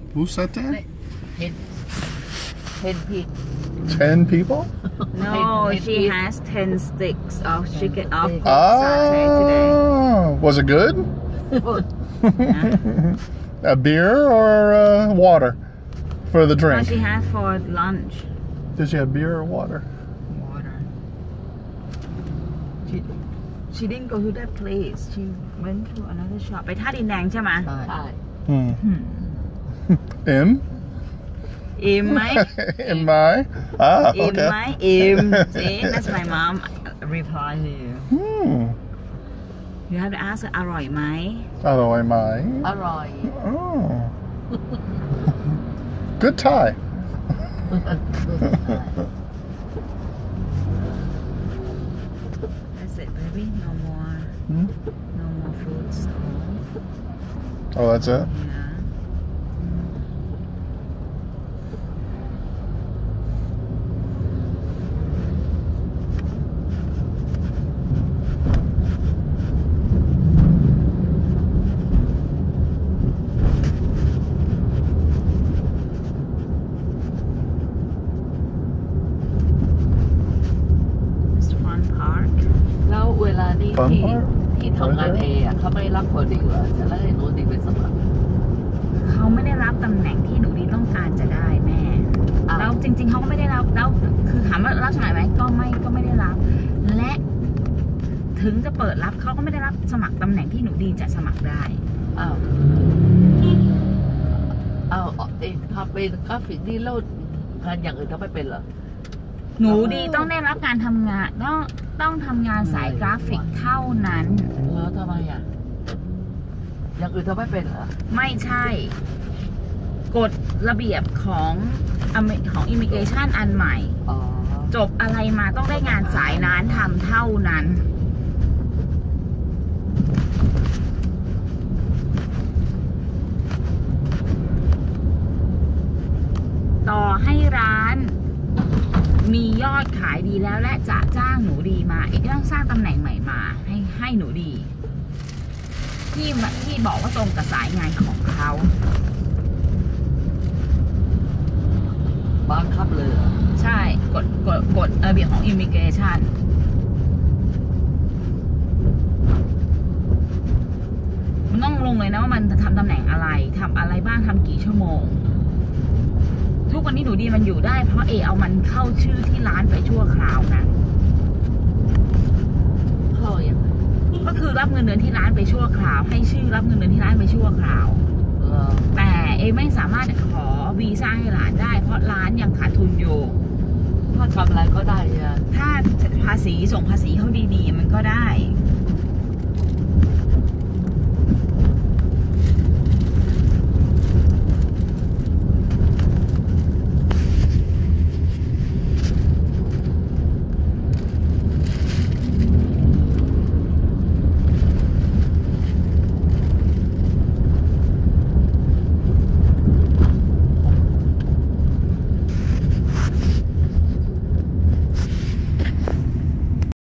Who said that? 10 people. 10 people? No, she has 10 sticks of chicken of Oh, satay today. was it good? A beer or water for the No, drink? she has for lunch. Did she have beer or water? Water. She didn't go to that place. She went to another shop. ไปท่าดินแดงใช่ไหมใช่ M? อิ่มไหม In my? Ah, อิ่ม okay. ไหมอิ่ม See, that's my mom reply to you. You have to ask her อร่อยไหมอร่อยไหมอร่อย Oh. Good Thai. That's it, baby. No more. No more foods. Oh, that's it? Yeah. It's fun park. แล้วเวลานี้ Fun ที่ part? ที่ทำงานเขาไม่รับคนอีกเหรอจะให้หนูดีไปสมัครเขาไม่ได้รับตำแหน่งที่หนูดีต้องการจะได้แม่แล้วจริงๆเขาก็ไม่ได้รับแล้วคือถามว่ารับสมัครไหมก็ไม่ได้รับ และถึงจะเปิดรับเขาก็ไม่ได้รับสมัครตำแหน่งที่หนูดีจะสมัครได้อ้าวทำเป็นกราฟิกนี่แล้วงานอย่างอื่นทำไม่เป็นเหรอหนูดีต้องได้รับการทำงานต้องทำงานสายกราฟิกเท่านั้นแล้วทำไมอ่ะอย่างอื่นทำไม่เป็นเหรอไม่ใช่กฎระเบียบของอิมิเกชันอันใหม่อ๋อจบอะไรมาต้องได้งานสายนั้นทำเท่านั้นต่อให้ร้านมียอดขายดีแล้วและจะจ้างหนูดีมาเอกต้องสร้างตำแหน่งใหม่มาให้หนูดีที่บอกว่าตรงกับสายงานของเขาบังคับเลยเหรอใช่กฎระเบียบของ Immigration มันต้องลงเลยนะว่ามันจะทำตำแหน่งอะไรทำอะไรบ้างทำกี่ชั่วโมงทุกวันนี้หนูดีมันอยู่ได้เพราะเอามันเข้าชื่อที่ร้านไปชั่วคราวนะเข้าอย่างไรก็คือรับเงินเดือนที่ร้านไปชั่วคราวให้ชื่อรับเงินเดือนที่ร้านไปชั่วคราว แต่ไม่สามารถขอวีซ่าให้ร้านได้เพราะร้านยังขาดทุนอยู่ถ้าทำอะไรก็ได้ใช่ไหมถ้าภาษีส่งภาษีเขาดีๆมันก็ได้